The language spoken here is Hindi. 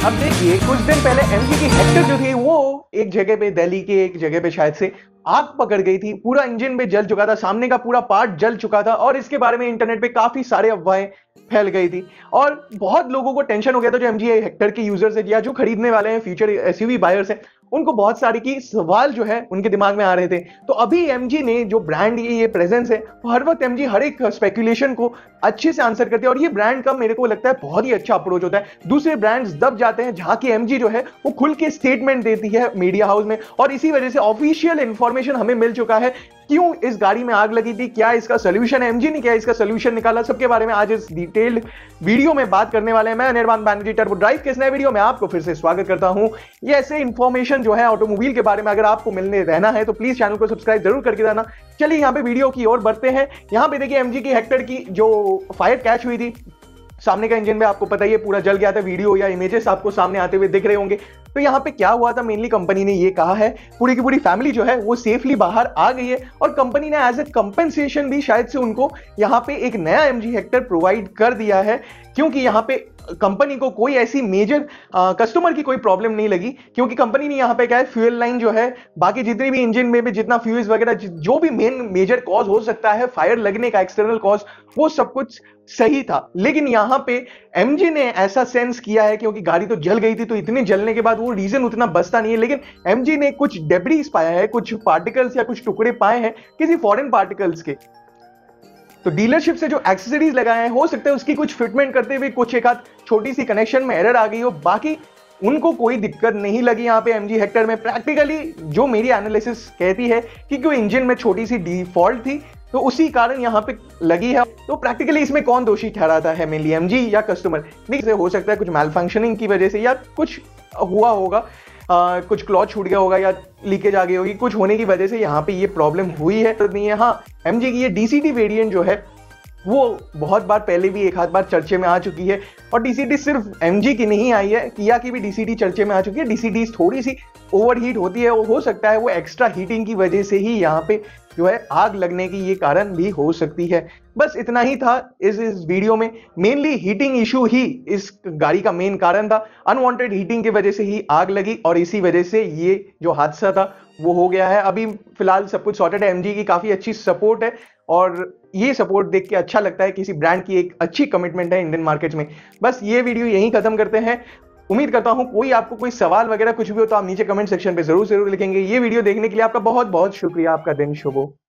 अब देखिए कुछ दिन पहले एमजी की हेक्टर जो थी वो एक जगह पे, दिल्ली के एक जगह पे शायद से आग पकड़ गई थी। पूरा इंजन में जल चुका था, सामने का पूरा पार्ट जल चुका था और इसके बारे में इंटरनेट पे काफी सारे अफवाहें फैल गई थी और बहुत लोगों को टेंशन हो गया था, जो एमजी हेक्टर के यूजर्स है या जो खरीदने वाले हैं, फ्यूचर एसयूवी बायर्स हैं, उनको बहुत सारे की सवाल जो है उनके दिमाग में आ रहे थे। तो अभी एमजी ने जो ब्रांड ये प्रेजेंस है, वो हर वक्त एमजी हर एक स्पेकुलेशन को अच्छे से आंसर करती है और ये ब्रांड का मेरे को लगता है बहुत ही अच्छा अप्रोच होता है। दूसरे ब्रांड्स दब जाते हैं जहां की एमजी जो है वो खुल के स्टेटमेंट देती है मीडिया हाउस में और इसी वजह से ऑफिशियल इंफॉर्मेशन हमें मिल चुका है क्यों इस गाड़ी में आग लगी थी, क्या इसका सोल्यूशन है, एमजी ने क्या इसका सोल्यूशन निकाला, सबके बारे में आज इस डिटेल्ड वीडियो में बात करने वाले हैं। मैं निर्माण बैनर्जी टर्बो ड्राइव के इस नए वीडियो में आपको फिर से स्वागत करता हूं। ये ऐसे इंफॉर्मेशन जो है ऑटोमोबाइल के बारे में अगर आपको मिलने रहना है तो प्लीज चैनल को सब्सक्राइब जरूर करके रहना। चलिए यहाँ पे वीडियो की ओर बढ़ते हैं। यहाँ पे देखिए एमजी की हेक्टर की जो फायर कैच हुई थी, सामने का इंजन में आपको पता ही है पूरा जल गया था। वीडियो या इमेजेस आपको सामने आते हुए दिख रहे होंगे। तो यहाँ पे क्या हुआ था, मेनली कंपनी ने ये कहा है पूरी की पूरी फैमिली जो है वो सेफली बाहर आ गई है और कंपनी ने एज ए कंपेंसेशन भी शायद से उनको यहाँ पे एक नया एमजी हेक्टर प्रोवाइड कर दिया है, क्योंकि यहाँ पे कंपनी को कोई ऐसी मेजर कस्टमर की कोई प्रॉब्लम नहीं लगी, क्योंकि कंपनी ने यहाँ पे क्या है, फ्यूल लाइन जो है, बाकी जितनी भी इंजन में भी जितना फ्यूल्स वगैरह जो भी मेन मेजर कॉज हो सकता है फायर लगने का, एक्सटर्नल कॉज, वो सब कुछ सही था। लेकिन यहाँ पे एमजी ने ऐसा सेंस किया है, क्योंकि गाड़ी तो जल गई थी तो इतने जलने के बाद वो रीजन उतना बचता नहीं है, लेकिन एमजी ने कुछ डेब्रीज पाया है, कुछ पार्टिकल्स या कुछ टुकड़े पाए हैं किसी फॉरेन पार्टिकल्स के। तो डीलरशिप से जो एक्सेसरीज लगाए हैं, हो सकता है उसकी कुछ फिटमेंट करते हुए कुछ एक आध छोटी सी कनेक्शन में एरर आ गई हो, बाकी उनको कोई दिक्कत नहीं लगी यहाँ पे एमजी हेक्टर में। प्रैक्टिकली जो मेरी एनालिसिस कहती है कि क्यों इंजन में छोटी सी डिफॉल्ट थी तो उसी कारण यहाँ पे लगी है। तो प्रैक्टिकली इसमें कौन दोषी ठहराता है, मेनली एमजी या कस्टमर? नहीं, हो सकता है कुछ मैल फंक्शनिंग की वजह से या कुछ हुआ होगा, कुछ क्लॉथ छूट गया होगा या लीकेज आ गई होगी, कुछ होने की वजह से यहाँ पे ये प्रॉब्लम हुई है। तो नहीं है, हाँ एमजी की ये डीसीटी वेरिएंट जो है वो बहुत बार पहले भी एक आध बार चर्चे में आ चुकी है और डीसीटी सिर्फ एमजी की नहीं आई है, किया की भी डीसीटी चर्चे में आ चुकी है। डीसीटी थोड़ी सी ओवरहीट होती है, वो हो सकता है वो एक्स्ट्रा हीटिंग की वजह से ही यहाँ पे जो है आग लगने की ये कारण भी हो सकती है। बस इतना ही था इस वीडियो में। मेनली हीटिंग इशू ही इस गाड़ी का मेन कारण था, अनवांटेड हीटिंग की वजह से ही आग लगी और इसी वजह से ये जो हादसा था वो हो गया है। अभी फिलहाल सब कुछ सॉर्टेड है, एमजी की काफी अच्छी सपोर्ट है और ये सपोर्ट देख के अच्छा लगता है, किसी ब्रांड की एक अच्छी कमिटमेंट है इंडियन मार्केट में। बस ये वीडियो यहीं खत्म करते हैं। उम्मीद करता हूं कोई आपको कोई सवाल वगैरह कुछ भी हो तो आप नीचे कमेंट सेक्शन पे जरूर लिखेंगे। ये वीडियो देखने के लिए आपका बहुत बहुत शुक्रिया। आपका दिन शुभ हो।